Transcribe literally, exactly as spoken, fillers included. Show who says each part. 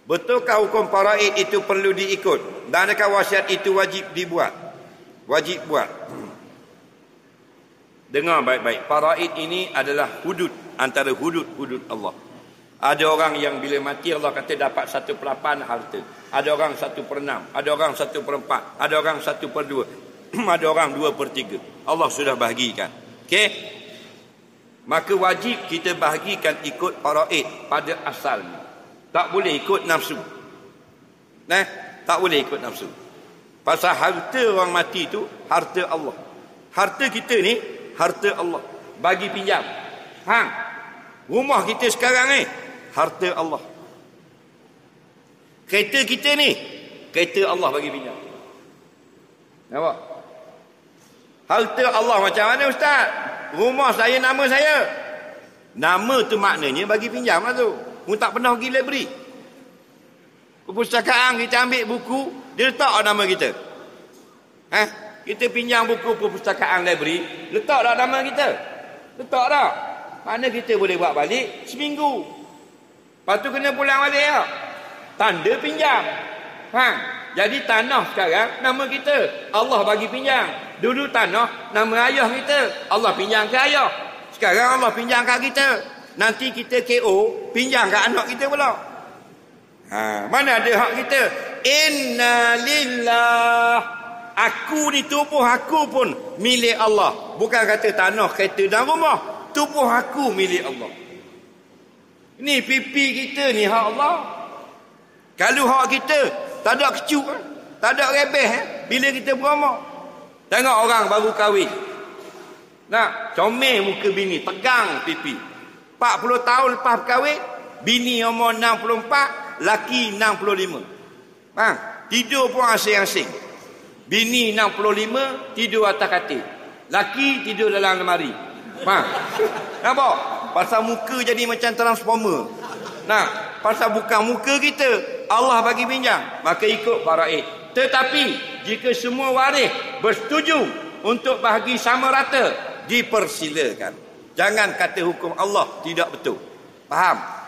Speaker 1: Betulkah hukum faraid itu perlu diikut? Dan adakah wasiat itu wajib dibuat? Wajib buat. Dengar baik-baik. Faraid ini adalah hudud, antara hudud-hudud Allah. Ada orang yang bila mati Allah kata dapat satu per lapan harta. Ada orang satu per enam. Ada orang satu per empat. Ada orang satu per dua. Ada orang dua per tiga. Allah sudah bahagikan. Okey? Maka wajib kita bahagikan ikut faraid pada asalnya. Tak boleh ikut nafsu. Nah, tak boleh ikut nafsu. Pasal harta orang mati itu harta Allah. Harta kita ni harta Allah. Bagi pinjam. Hang. Rumah kita sekarang ni harta Allah. Kereta kita ni kereta Allah bagi pinjam. Nampak? Harta Allah macam mana ustaz? Rumah saya nama saya. Nama tu maknanya bagi pinjam lah tu. Mu tak pernah pergi library. Perpustakaan kita ambil buku, dia letak nama kita. Eh, kita pinjam buku perpustakaan library, letak dah nama kita. Letak dah. Mana kita boleh buat balik seminggu. Lepas tu kena pulang balik tak? Tanda pinjam. Ha, jadi tanah sekarang nama kita. Allah bagi pinjam. Dulu tanah nama ayah kita. Allah pinjam ke ayah. Sekarang Allah pinjam kat kita. Nanti kita K O pinjam kat anak kita pula. Ha, mana ada hak kita? Inna lillah. Aku ni tubuh aku pun milik Allah. Bukan kata tanah, kereta dan rumah. Tubuh aku milik Allah. Ni pipi kita ni hak Allah. Kalau hak kita tak ada kecuk, tak ada rebeh eh? Bila kita beramak. Tengok orang baru kahwin. Nak comel muka bini, tegang pipi. empat puluh tahun lepas kahwin, bini umur enam puluh empat, laki enam puluh lima. Ha, tidur pun asing-asing. Bini enam puluh lima tidur atas katil. Laki tidur dalam lemari. Ha. Nampak? Pasal muka jadi macam transformer. Nah, pasal bukan muka kita, Allah bagi pinjam, maka ikut faraid. Tetapi jika semua waris bersetuju untuk bahagi sama rata, dipersilakan. Jangan kata hukum Allah tidak betul. Faham?